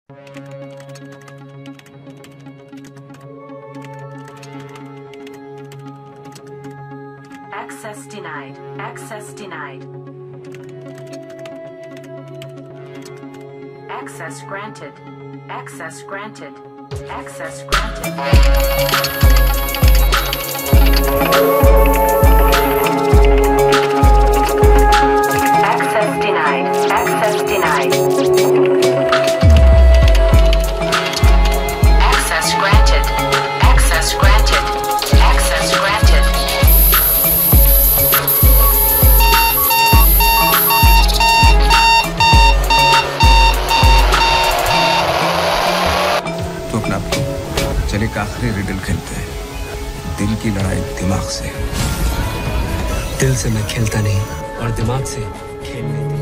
Access denied. Access denied. Access granted. Access granted. Access granted. Access denied. Access denied. Access granted. Access granted. Access granted. तो अपना चले एक आखिरी riddle खेलते हैं। दिल की लड़ाई दिमाग से। दिल से मैं खेलता नहीं और दिमाग से खेलने